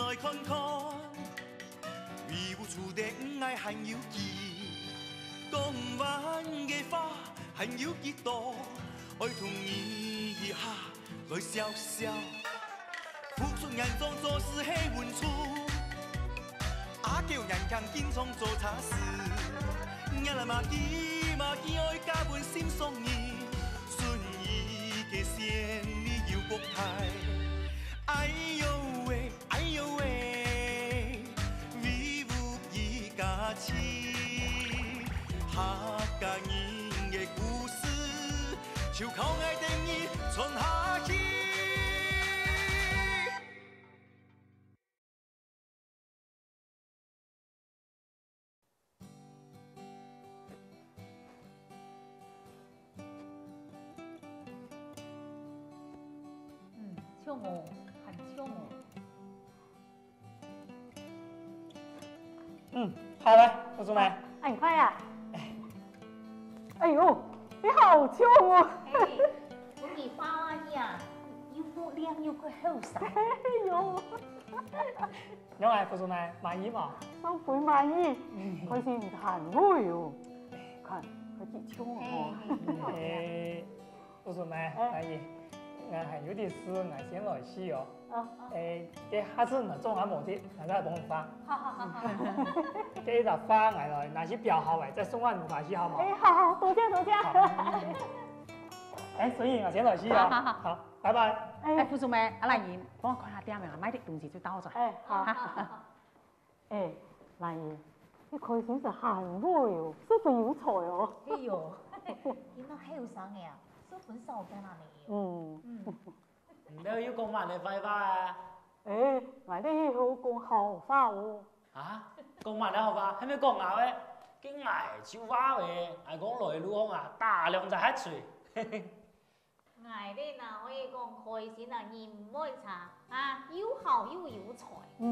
来看看，威武处地不爱含有记，讲完嘅花含有几多，爱同你一下来笑笑。朴素人装做事很稳处，阿叫人强经常做差事，伢来嘛见爱加本心上意，顺意嘅先你要国泰。哎呦喂，哎呦喂，威武一家亲，客家人嘅故事，就靠爱定义传下去。 跳舞，很跳舞。 好嘞，我准备。 很快呀！哎呦，你好跳哦！ 我给花花呀，又不亮又不后生。 哎呦， 两位副总呢，满意吗？ 都会满意，可是唔谈会哟。看，佢几跳哦。 副总呢，满意。我还有点事，我先来洗哦。给下次我做下模的，我再帮你发。 好。 给就发我来，那些表好诶，再送我五块钱好吗？ 好，多谢。 所以我先来洗哦。好，拜拜。 副总们，阿兰姨，帮我看下店面，买点东西就到咗。 好。兰姨，你开心是很会哟，十分有才哦。 哎呦，你那后生嘅呀，十分少在哪里？ 唔都要講埋你廢話啊！ 我哋好講好話哦。 啊，講埋你好話，係咪講牛嘅？經捱超話嘅，係講來路行啊，大量就黑水。 捱啲嗱可以講開心啊，而唔會差啊，又好又有才。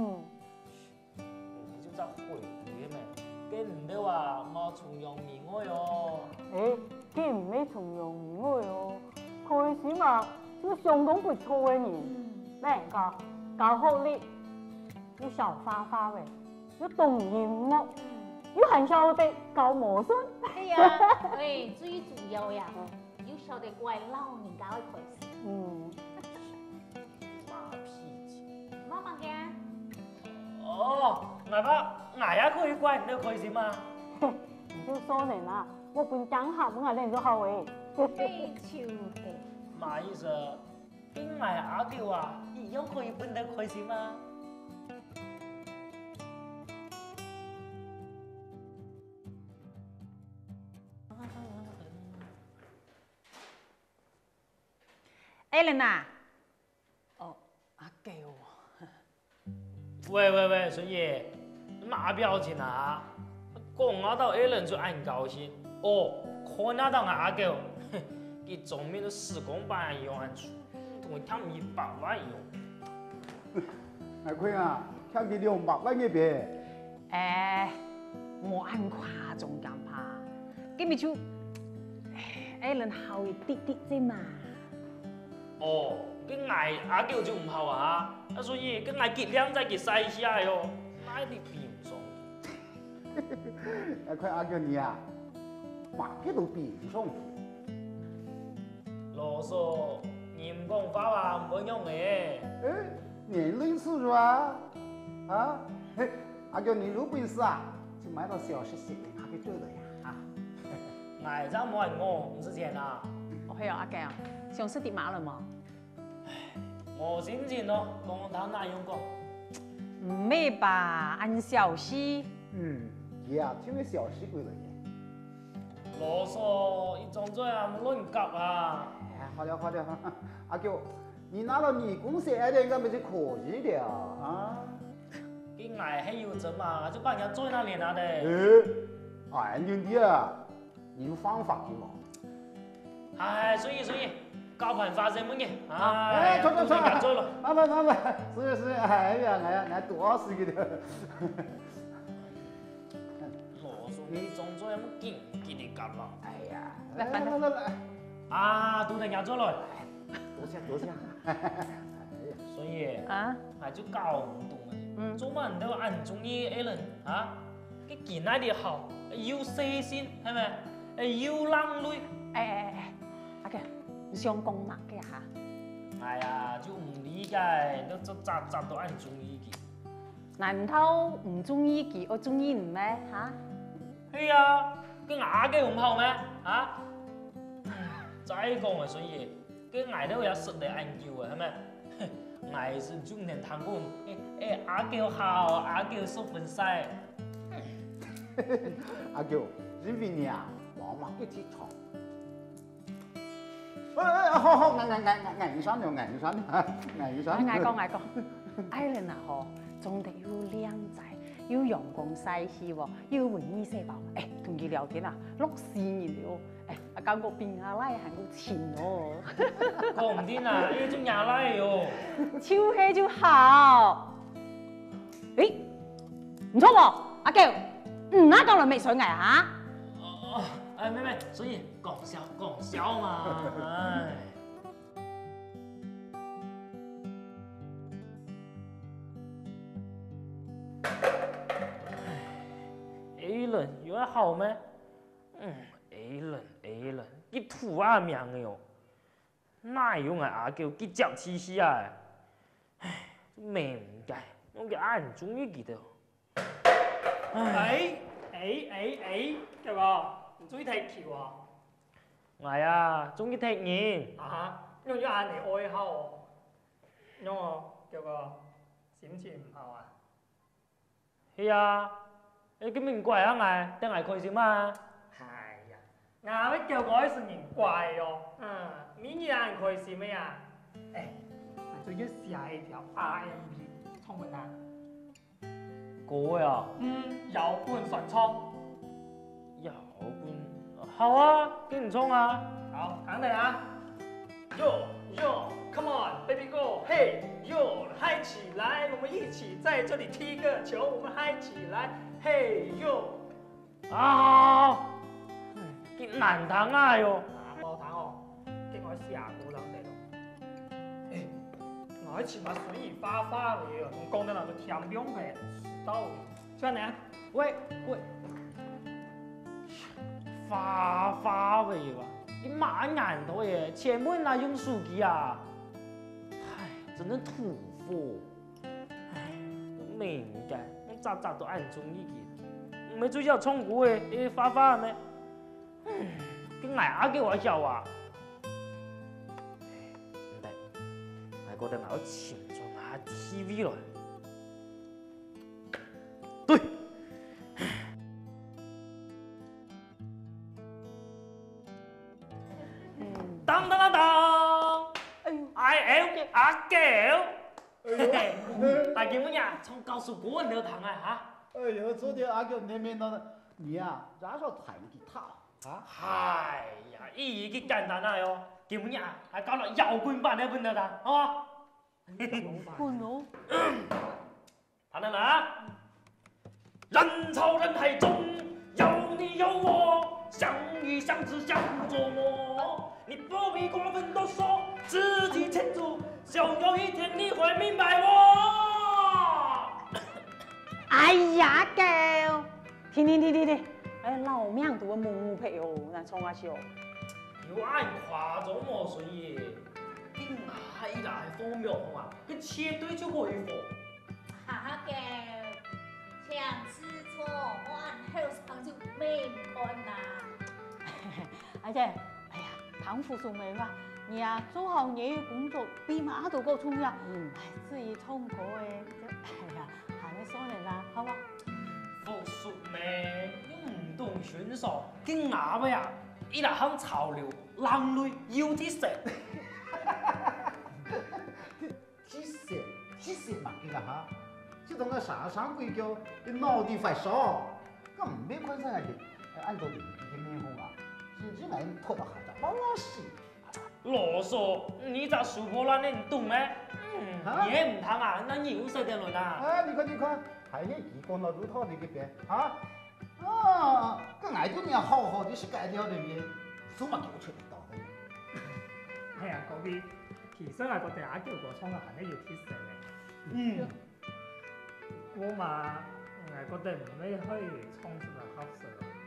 你就真會嘅咩？佢唔都話我崇洋媚外哦。 佢唔係崇洋媚外哦，開心嘛。是個相當不錯嘅人，咩教學歷，又小花花嘅，又懂音樂，又很曉得教魔術。 係呀，最主要呀，又曉得怪老人家嘅開心。 馬屁精。 媽媽嘅。 哦，我也可以怪你開心嘛？ 你就說人啦，我本講下，我人就好誒。 非常嘅。 嘛意思，跟埋阿舅啊，一樣可以變得開心嗎？ Ellen 啊，阿舅。 喂，孙爷，嘛表情啊？講我到 Ellen 就很高興，看得到我阿舅。佢做咩都時光板一樣安處，同佢貪200萬一樣。 阿坤啊，搶佢200萬嘅唄。 我很誇張咁怕，咁咪就Ellen 後一啲啲啫嘛。 跟阿舅就唔好啊，所以跟結兩再結曬下喲，哪啲變裝？ 阿坤阿舅你啊，馬屁都變裝。 囉嗦，你唔講話話唔會用嘅。 年齡是吧？啊，阿舅你有本事啊，就買到小食食拿去做的呀！ 我真冇人我，唔是錢啊。 係啊，阿舅，上次跌馬了嘛？ 我先前咯，講他那樣講。 唔咩吧，按小事。 也聽你小事歸了耶。 囉嗦，一張嘴啊，唔亂夾啊！ 好了，阿舅，你拿了你公司一點咁咪就可以了啊？ 跟我還有針嘛，就幫人做那年啊的。 兄弟啊，你有方法的嘛？ 所以搞辦法什麼嘅？ 錯， 做了。 慢，是，哎呀，我多事嘅的。 囉嗦，你張嘴有冇勁你夾啦？ 哎呀， 來，都得人做來。 多謝。 所以， 啊， 我就搞唔懂啊。 做乜人都按中意 A 人啊？佢見那啲好，要細心係咪？要冷淚。 阿強，你想講乜嘅嚇？ 哎呀，就唔理解，都扎都按中意佢。 難道唔中意佢，我中意唔咩嚇？ 係啊，佢牙嘅唔好咩？啊？再講啊，所以佢牙都有實力按叫啊，係咪？牙是中年談過，阿叫好，阿叫收分晒。 阿叫，因為你啊，往往一起吵。好，硬上了，硬上了。 嗌講，艾倫啊嗬，仲得要靚仔，要陽光曬氣喎，要文藝細胞。同佢聊天啊，6、4年了，阿感覺變下拉係好前哦。 講唔掂啊，呢種牙拉喲。 超氣就好。唔錯喎，阿叫，啱講嚟未水牙嚇？ 咩，所以講笑嘛，唉。A 人有得好咩？A 人，佢土啊命嘅喲，哪有阿叫佢接黐死啊？唉，明解，我嘅眼中意佢到。 叫個唔中意踢球啊？ 係啊，中意踢人。 用咗眼嚟愛好，因我叫個心情唔好啊。 係啊，你咁明怪啊我，定係開心啊？ 係呀，牙乜叫改成人怪哦。明日人開心咩呀？我最要下一條 RMB 衝唔啊？ 歌呀？ 有半順衝。 有半好啊，跟唔衝啊？ 好，肯定啊。Come on, baby girl, hey, yo， 嗨起來，我們一起在這裡踢個球，我們嗨起來，hey yo。 好，幾難彈啊喲。 冇彈哦，經我下鼓兩地咯。我以前把水兒花嚟啊，仲講得嗱個甜餅皮，到，出嚟啊！ 喂，花味哇！你馬眼頭嘢，前門那用手機啊！唉，真係土貨！唉，我明嘅，我扎都按中意佢，唔係最少衝股嘅，你花咩？佢牙嘅我笑啊！唔得，我覺得我潛咗下 TV 來。對。當！I am 阿叫，大叫乜呀？從高速公路彈啊嚇！ 哎呦，昨天阿叫那邊到你啊，然後彈吉他啊？ 係呀，依個簡單啊喲，叫乜呀？係搞落搖滾版嘅本頭彈，好嘛？ 滾佬， 彈得啦！人潮人海中有你有我，相遇相知相互琢磨。你不必過分多說，自己清楚，總有一天你會明白我。 哎呀，叫，停，老命都冇皮哦，那衝下笑。 要按誇咗我所以，啲牙依家係荒謬好嘛？佢切對就可以放。 阿叫，強吃錯，我按後場就沒看啦。 而且，哎呀，唐副總沒話，你啊做好你嘅工作，比馬都夠重要。至於衝過嘅，哎呀，下面算嚟啦，好嘛？ 復述咩？啲唔同選手，啲牙咩啊？依家響潮流，男女要啲食。 ที่เสียหมักอีกอะฮะที่ตรงนั้นสามกุยเกียวเป็นนอดีไฟซอก็ไม่ควรใส่ดิ按道理ที่面红啊是这来拖到海的老死啰嗦，你咋收破烂的？你懂咩？你也唔睇啊？那你又識點論啊？ 你看還係幾講到如套的嗰邊個愛對你好的是改掉的面數碼叫出嚟到的係啊，嗰啲其實係個第一叫個衝啊，係要鐵石嘅。 我嘛，我覺得唔咩可以創出嚟合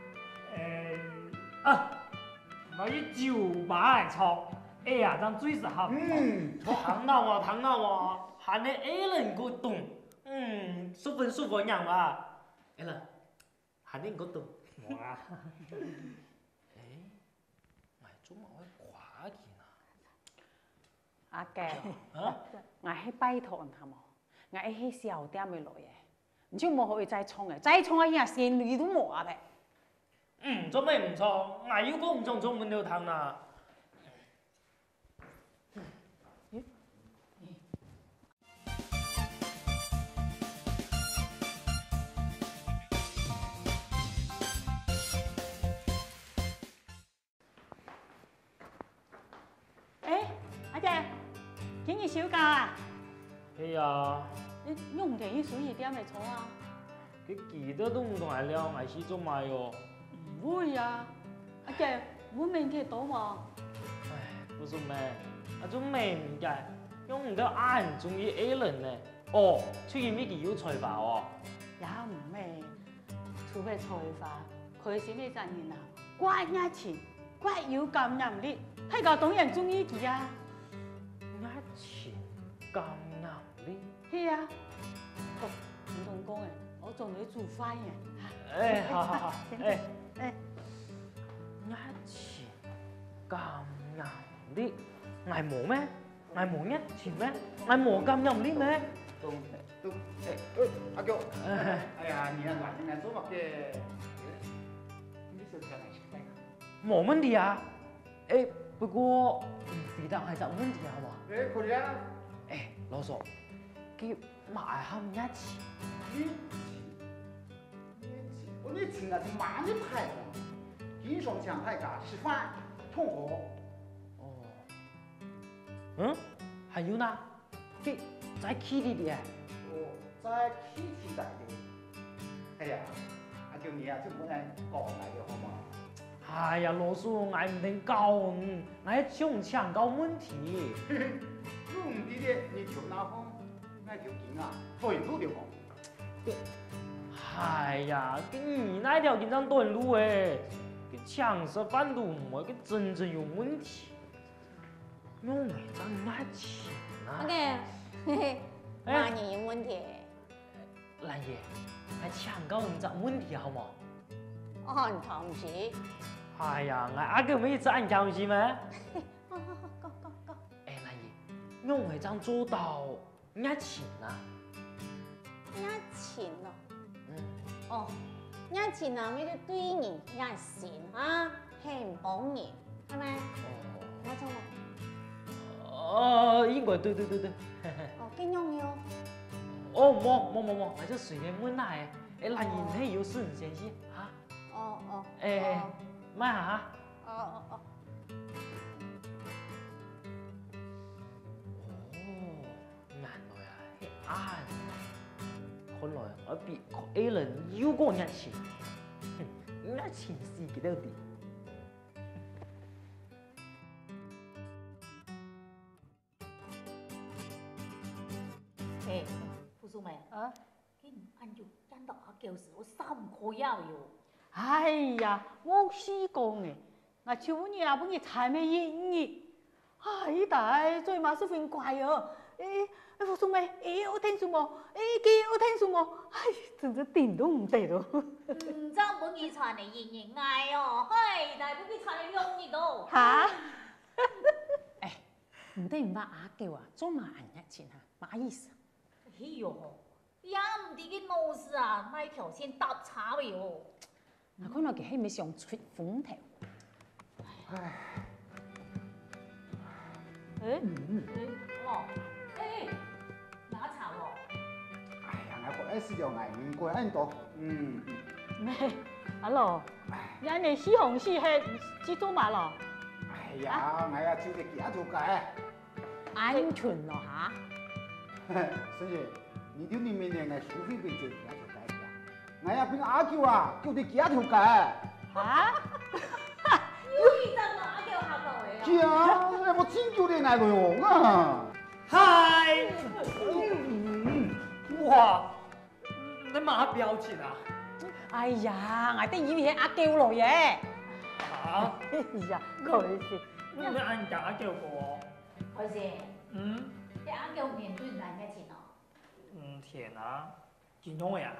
適。我以酒吧嚟創，哎呀，咁最適合。聽到我，喊你 A 人個懂，十分樣嘛。A 人，喊你個懂。冇啊。 我做乜可以跨見啊？ 阿嬌，我係拜託你冇，我係小店嘅來嘅，唔知冇可以再創嘅，再創啊呀，仙女都冇啊唄。 做咩唔創？我要個唔創滿條湯啦。 阿姐，今日休假啊？ 係啊。 你用嘅去水魚店嚟坐啊？ 佢記得都唔同係了，我去做咩喎？ 唔會啊，阿姐，我明佢到嘛？ 唉，不是咩，做咩唔解？用唔到俺中意 A 人呢？哦，出現咩叫有才華喎？ 也唔咩，除非才華，佢是咩真人啊？怪啱錢，怪有感染力，睇個懂人中意佢啊！ 啱錢感染力？ 係啊，唔同講嘅，我做你做飯嘅。 哎，好，哎，啱錢感染力，我冇咩？我冇一錢咩？我冇感染力咩？ 都，阿嬌，哎呀，你啊，你做乜嘅？你小聽嚟食咩？ 冇問題啊。哎，不過唔記得係就問題係嘛？ 哎，可以啊。 哎，老嫂，佢買下一錢。 你請啊是蠻一派的，經常請大家吃飯、同學。 哦。還有呢？佢在 KTV 啊？ 哦，在 KTV 的。哎呀，阿嬌你啊，就唔好講嚟嘅好嘛？ 哎呀，老叔，我唔聽講，我係想講問題。 有問題的，你調哪方？我條件啊，退路就講。 哎呀，你那條經常斷路誒，佢搶食飯都唔係，佢真正有問題。用嚟賺乜錢啊？ 嘿，媽你有問題。 蘭爺，我搶講唔賺問題好冇？ 哦，你同事。 哎呀，我阿哥咪賺同事咩？ 講。 哎，蘭爺，用嚟賺做到乜錢啊？ 一錢咯。哦，一錢啊，咪就對人一善啊，係唔幫人，係咪？我錯冇。 應該對。 哦，幾容易哦。 哦，冇，我就隨便問下誒。誒，蘭爺，你有事唔先先嚇？ 哦。 誒，乜嚇？ 哦。 哦，原來啊，係啱。看來我比 A 人有過一錢，一錢是幾多啲？ 誒，傅素梅啊，佢唔按住真到阿叫時，我3個要喲。 哎呀，我試過嘅，我超本嘢啊，本嘢太咩嘢？哎，大最馬是份怪哦。傅素梅，我聽數冇，我聽數冇，哎，真係點都唔得咯。 唔爭本嘢傳嚟言嗌哦，係，但係本嘢傳嚟用呢度。 嚇？誒，唔得唔得阿叫啊，做埋人一錢嚇，乜意思？ 哎呦，也唔知佢老師啊，那條線搭叉嘅喎。 我看到佢係咪想出風頭？ 唉。 哪茶喎？ 哎呀，我本來是條眼緣過很多。 咩？阿羅，人哋死紅死黑，知做嘛咯？ 哎呀，我呀就得幾條街。 安全咯嚇。 孫姐，你條裡面嘅收費俾幾條街嘅？我呀邊阿嬌啊，叫你幾條街？ 嚇？ 真係阿叫下到嚟啊！ 係啊，我真叫你嗌佢用啊！ 嗨！哇， 你嘛表情啊？ 哎呀，我哋以為係阿嬌來嘅。 啊？ 哎呀，佢是你按假叫過？ 可是， 嗯？ 你阿叫面對人嘅錢哦。 天啊，見到未啊？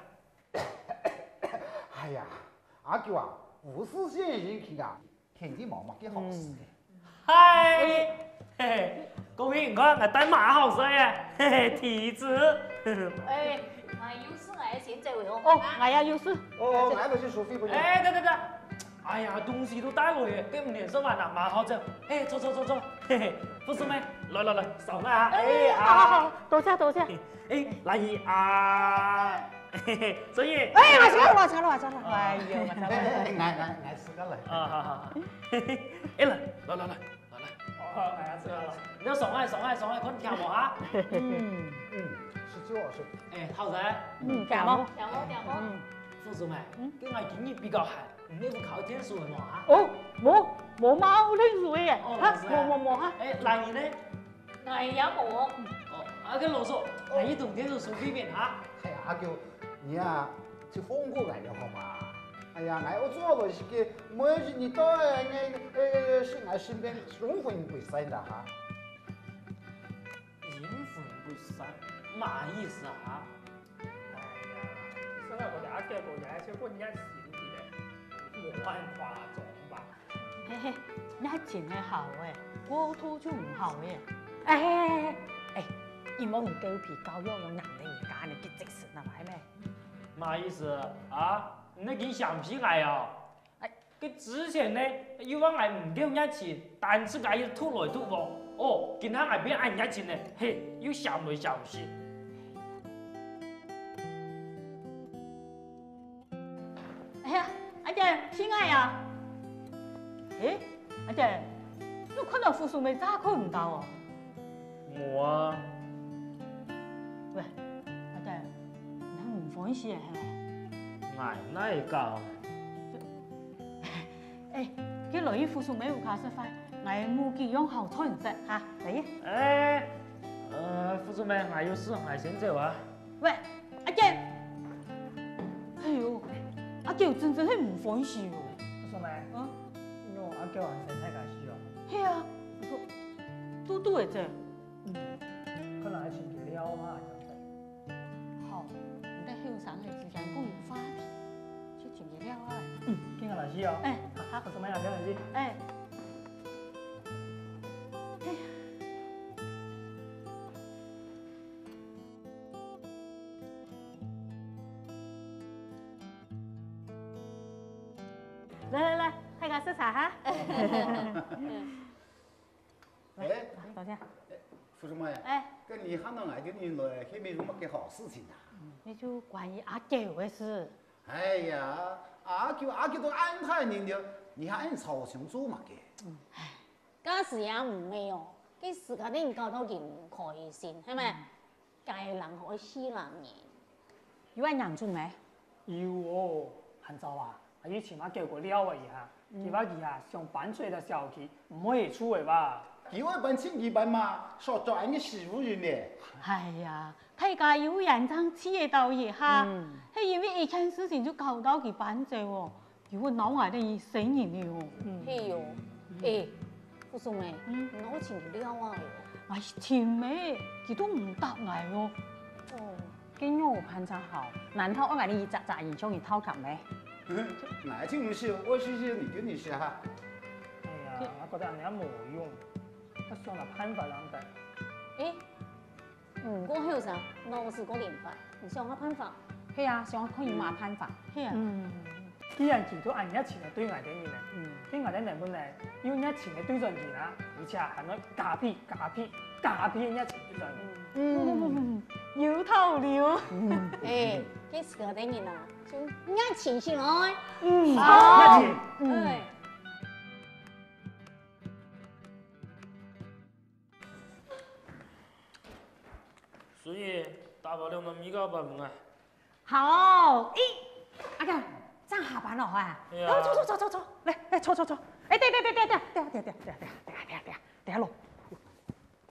哎呀，阿舅啊，胡思先生去啊，天地茫茫幾好事。 嗨，嘿嘿，各位唔該，我帶馬後生啊，嘿嘿，提子。 哎，我有事我先走喎。 哦，我也有事。 哦，俺就是收費不？ 哎，等，哎呀，東西都帶來嘅，跟唔連食飯啊，馬後走。哎，坐，嘿嘿，護士妹，來，上來啊！哎好，多謝。 哎，來啊！嘿嘿，所以。 哎，我錯啦！哎呦，我錯啦。 俺自個嚟。 好，嘿嘿，哎來。 哦，哎呀，知道了。 你上來，看跳舞啊！ 19、20。 哎，後生， cảm ơn。 掉我。 護士妹，跟我經驗比較閒，唔呢副考天數嘅嘛啊？ 哦，冇貓聽數嘅， 哦嚇，冇嚇。 哎，來你呢？ 我有冇？ 哦，阿個老叔，來一同天數數邊邊啊？ 哎呀，阿舅，你啊，就放過俺了好嘛？哎呀，俺要做了是個，每日你到是俺身邊融分不散的哈。 陰魂不散，嘛意思啊？ 哎呀，現在我哋阿嬌個嘢少過一線啲咧，冇辦法總吧。 嘿嘿，一錢係好嘅，過拖就唔好嘅。哎， 而我唔夠皮教育用人哋而家你結直線啊，係咩？ 嘛意思啊？你見橡皮嗌啊？哎，佢之前呢，要話嗌唔夠一錢，但是嗌要吐來吐往，哦，見下嗌俾嗌一錢呢，嘿，要想來想去。 哎呀，阿姐，親愛啊！誒，阿姐，你看到護士妹咋看唔到啊？ 冇啊。 喂，阿姐，你唔歡喜係咪？ 嗌哪會教？ 誒，佢來於護士妹有卡食飯，我冇幾樣好菜唔食嚇，嚟。 哎，護士妹，嗌有事，嗌先走啊。 喂，阿姐，哎呦，阿姐真係唔歡喜喎。 護士妹， 啊？ 因為阿嬌係身體介需要， 係啊，嘟嘟嘅啫。 可能係前期了嘛，就係。 好，你哋後生嘅時間講要花皮，出前嘅了啊。 見個老師哦。 哎， 好，護士妹啊，見老師。 哎。來，大家食茶哈。 哎， 多謝。 護士妹， 哎， 跟你喊到俺的人來，係咪有乜嘅好事情啊？ 你就關於阿嬌嘅事。 哎呀，阿舅都安排你了，你還按朝上做嘛嘅？ 嗰時也唔係哦，啲時間啲人搞到佢唔開心，係咪？介人可以私人嘅。 有人養住沒？ 有哦，很早啊，以前我叫過了啊一下，佢話佢啊上班出的小氣，唔可以出嚟吧？ 幾位辦清潔辦嘛，少做俺嘅師傅人咧。 哎呀，大家有人爭黐嘢到嘢哈，係因為一件事情就搞到佢辦咗喎，如果鬧埋啲死人了。 係喲，誒，護士妹，我前條了啊哎，前尾佢都唔答我喎。 哦， 跟我攀上好，難道我嗌你扎研究你偷夾咩？ 俺就唔是，我是你跟你是哈。 哎呀，我覺得人家冇用，我想嚟辦法兩得。 誒，唔過後生，我是個連法，唔想我辦法。 係啊，想可以馬攀法。 係啊。 既然見到人一錢係對外啲人咧，啲外啲人本嚟要一錢嘅對上錢啊，而且係攞假騙一錢對上錢。 有頭了。 誒，啲時間啲人啊，就一錢先來。 一錢。 誒。 所以大不了我咪個辦法。 好，阿嬌，真下班咯，啊！ 係啊坐，嚟，坐。哎，等下落。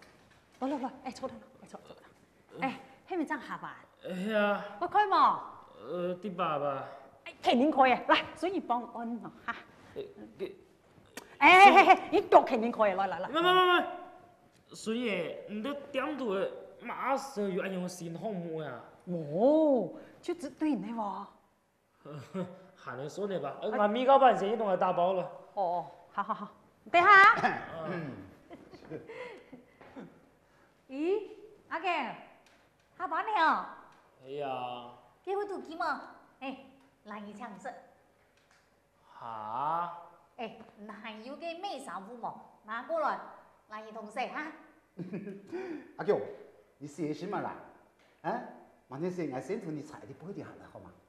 落，哎，坐。哎，係咪真下班？ 係啊， 我開嘛。 第八吧。 肯定可以，来，所以帮我按咯哈。哎，你腳肯定可以，來。 唔，所以你都點到馬上要按用新項目呀？ 哦，就只對你喎。 還能說你吧？我米糕板先同佢打包了。 哦，好，等下。 咦，阿強，下班了？ 哎呀。 結婚都幾嘛？哎，難以搶食。 嚇？ 哎，難有個美衫褲嘛，拿過來，難以同食哈。 阿強，你寫什麼啦？啊？明天是我先同你踩的包點下來好嗎？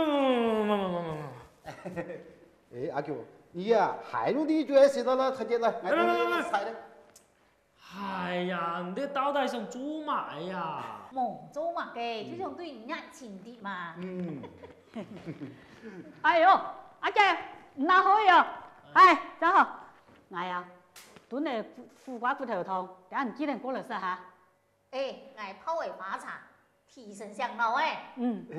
哎，阿強，你呀，海陸地就寫到了，他點了，我同你踩的。 哎呀，你到底想做乜呀？ 冇做乜嘅，就想對人家情啲嘛。 哎呦，阿姐，唔拿可以啊。係，真好。我呀，炖嚟苦瓜骨頭湯，等下唔記得過嚟食下。 哎，我泡為花茶，提神上腦哎。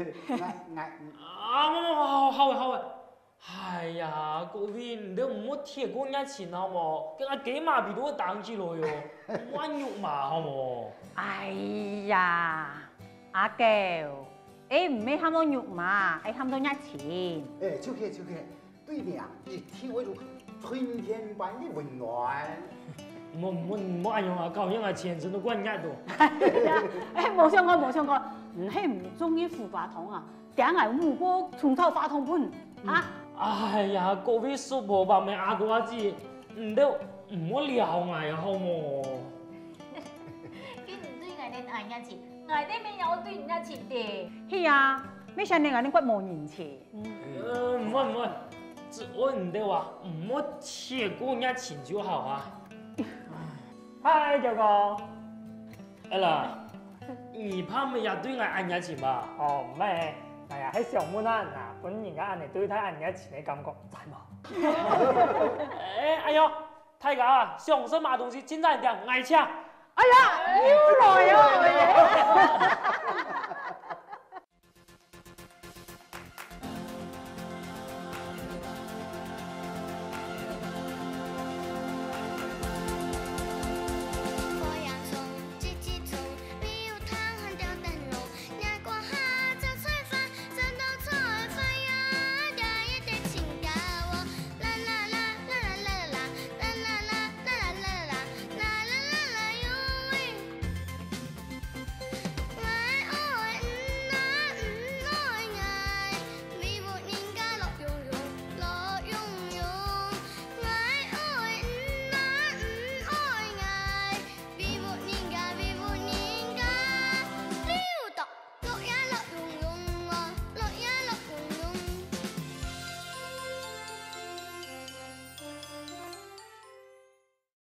好。哎呀，各位，你都唔好貼過人家錢好冇？跟阿幾馬比都會當起來喲，玩肉嘛好冇？ 哎呀，阿嬌，唔係喊到肉嘛，係喊到人家錢。 哎，就佢，對你啊，你體會到春天般的溫暖。 唔好按用啊，搞樣啊錢真都管人家多。 冇相干，唔係唔中意苦瓜湯啊，點解唔過葱頭花湯盤啊？ 哎呀，各位叔婆吧，咪阿哥阿姐，唔都唔好撩我啊，好冇？ 佢唔對我哋愛人家錢，我哋咪有對人家錢的。 係啊，咩想你骨冇人錢？ 唔會，只我唔得話，唔好貼過人家錢就好啊。 嗨，舅哥。 哎啦，你怕咪也對我按人家錢吧？ 哦，唔係，係啊，喺上門啊，嗱，本人家按你對睇按人家錢嘅感覺，真冇。 哎呦，太假啊！想什麼東西，緊張一點，挨搶。 哎呀，